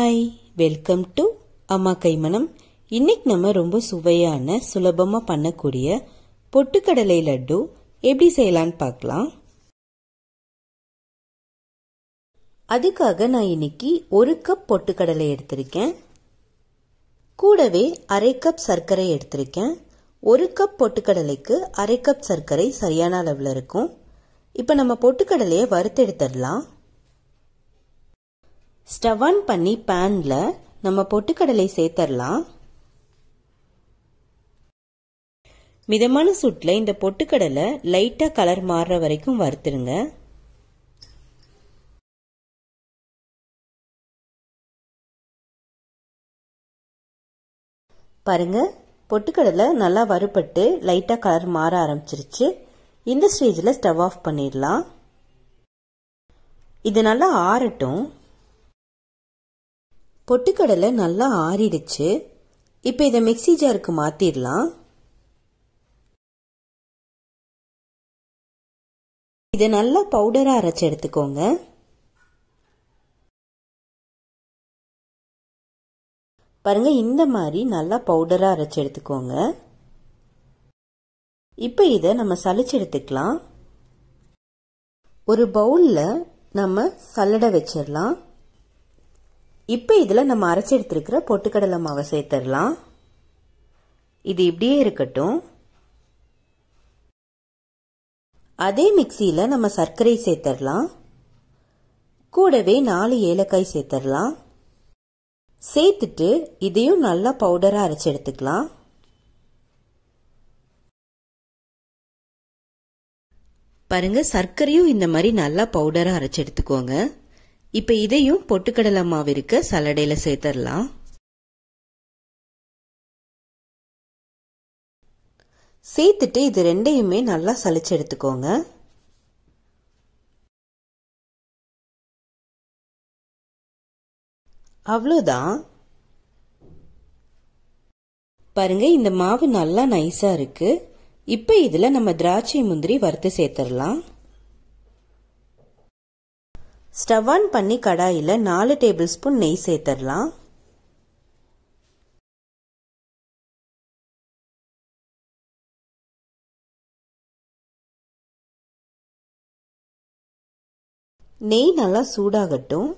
Hi, welcome to அம்மா கைமணம். இன்னைக்கு நம்ம ரொம்ப சுவையான சுலபமா பண்ணக்கூடிய பொட்டுக்கடலை லட்டு எப்படி செய்யலான்னு பார்க்கலாம். அதுக்காக நான் இன்னைக்கு 1 கப் பொட்டுக்கடலை எடுத்திருக்கேன். கூடவே அரை கப் சர்க்கரை எடுத்திருக்கேன். 1 கப் பொட்டுக்கடலைக்கு அரை கப் சர்க்கரை சரியான அளவில் இருக்கும். இப்போ நம்ம பொட்டுக்கடலையை வறுத்து எடுத்துடலாம். ஸ்டவ் ஆன் பண்ணி பேன்ல நம்ம பொட்டுக்கடலை சேர்த்துடலாம். மிதமான சூட்ல இந்த பொட்டுக்கடலை லைட்டா கலர் மாறுற வரைக்கும் வறுத்துருங்க. பாருங்க, பொட்டுக்கடலை நல்லா வறுபட்டு லைட்டா கலர் மாற ஆரம்பிச்சிருச்சு. இந்த ஸ்டேஜ்ல ஸ்டவ் ஆஃப் பண்ணிடலாம். இது நல்லா ஆறட்டும். பொட்டுக்கடலை நல்லா ஆறிடுச்சு. இப்போ இதை மிக்ஸி ஜாருக்கு மாத்திடலாம். இதை நல்லா பவுடரா அரைச்சு எடுத்துக்கோங்க. பாருங்க, இந்த மாதிரி நல்லா பவுடரா அரைச்சு எடுத்துக்கோங்க. இப்போ இதை நம்ம சலிச்சு எடுத்துக்கலாம். ஒரு பவுல்ல நம்ம சல்லடை வச்சிடலாம். இப்போ இதில் நம்ம அரைச்சி எடுத்துருக்கிற பொட்டுக்கடலை மாவை சேர்த்துடலாம். இது இப்படியே இருக்கட்டும். அதே மிக்சியில் நம்ம சர்க்கரை சேர்த்துடலாம். கூடவே 4 ஏலக்காய் சேர்த்துடலாம். சேர்த்துட்டு இதையும் நல்லா பவுடராக அரைச்சி எடுத்துக்கலாம். பாருங்க, சர்க்கரையும் இந்த மாதிரி நல்லா பவுடராக அரைச்சி எடுத்துக்கோங்க. இப்ப இதையும் பொட்டுக்கடலை மாவு இருக்க சல்லடையில சேர்த்துடலாம். சேர்த்துட்டு இது ரெண்டையுமே நல்லா சலிச்சு எடுத்துக்கோங்க. அவ்வளோதான். பாருங்க, இந்த மாவு நல்லா நைஸா இருக்கு. இப்ப இதுல நம்ம திராட்சை முந்திரி வறுத்து சேர்த்துடலாம். ஸ்டவ் ஆன் பண்ணி கடாயில 4 டேபிள் ஸ்பூன் நெய் சேர்த்துடலாம். நெய் நல்லா சூடாகட்டும்.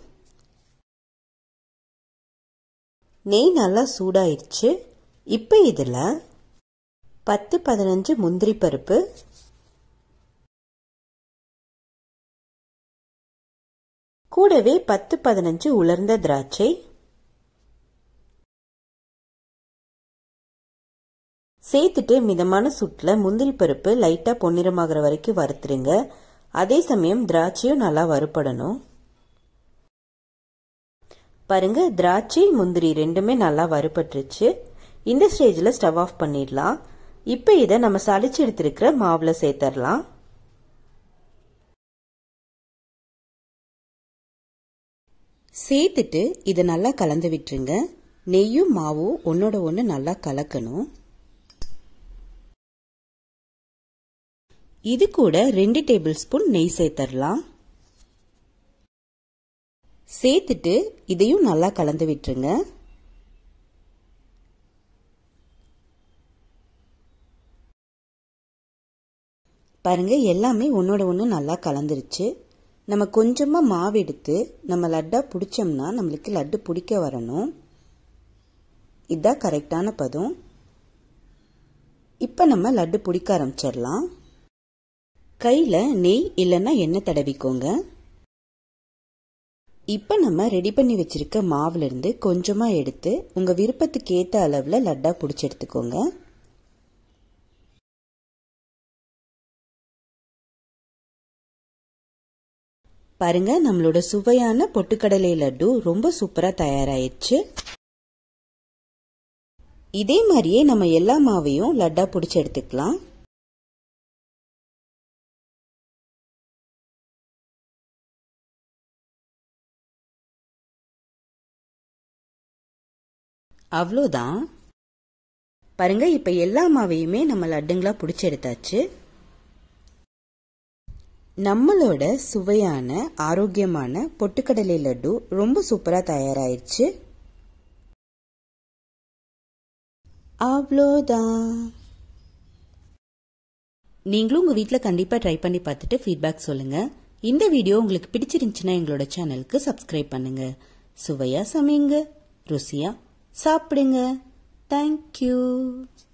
நெய் நல்லா சூடாயிருச்சு. இப்போ இதுல 10-15 முந்திரி பருப்பு, கூடவே 10-15 உலர்ந்த திராட்சை, சேர்த்துட்டு மிதமான சூட்ல முந்திரி பருப்பு லைட்டா பொன்னிறமாகிற வரைக்கும் வறுத்துருங்க. அதே சமயம் திராட்சையும் நல்லா வறுபடணும். பாருங்க, திராட்சை முந்திரி ரெண்டுமே நல்லா வறுபட்டுருச்சு. இந்த ஸ்டேஜ்ல ஸ்டவ் ஆஃப் பண்ணிடலாம். இப்ப இதை நம்ம சலிச்சு எடுத்திருக்கிற மாவுல சேர்த்துடலாம். சேர்த்துட்டு இதை நல்லா கலந்து விட்டுருங்க. நெய்யும் மாவும் ஒன்னோட ஒன்று நல்லா கலக்கணும். இது கூட 2 டேபிள் ஸ்பூன் நெய் சேர்த்துடலாம். சேர்த்துட்டு இதையும் நல்லா கலந்து விட்டுருங்க. பாருங்க, எல்லாமே ஒன்னோட ஒன்று நல்லா கலந்துருச்சு. நம்ம கொஞ்சமா மாவு எடுத்து நம்ம லட்டா பிடிச்சோம்னா நம்மளுக்கு லட்டு பிடிக்க வரணும். இதுதான் கரெக்டான பதம். இப்ப நம்ம லட்டு பிடிக்க ஆரம்பிச்சிடலாம். கையில நெய் இல்லைன்னா எண்ணெய் தடவிக்கோங்க. இப்ப நம்ம ரெடி பண்ணி வச்சிருக்க மாவுல இருந்து கொஞ்சமா எடுத்து உங்க விருப்பத்துக்கு ஏத்த அளவுல லட்டா பிடிச்சி எடுத்துக்கோங்க. பாருங்க, நம்மளோட சுவையான பொட்டுக்கடலை லட்டு ரொம்ப சூப்பரா தயாராயிடுச்சு. இதே மாதிரியே நம்ம எல்லா மாவையும் லட்டா பிடிச்சி எடுத்துக்கலாம். அவ்வளோதான். பாருங்க, இப்ப எல்லா மாவையுமே நம்ம லட்டுங்களா பிடிச்சி எடுத்தாச்சு. நம்மளோட சுவையான ஆரோக்கியமான பொட்டுக்கடலை லட்டு ரொம்ப சூப்பரா தயாராயிருச்சு. அவ்வளோதான். நீங்களும் உங்க வீட்ல கண்டிப்பா ட்ரை பண்ணி பார்த்துட்டு ஃபீட்பேக் சொல்லுங்க. இந்த வீடியோ உங்களுக்கு பிடிச்சிருந்துச்சுன்னா எங்களோட சேனலுக்கு சப்ஸ்கிரைப் பண்ணுங்க. சுவையா சமைங்க, ருசியா சாப்பிடுங்க. தேங்க்யூ.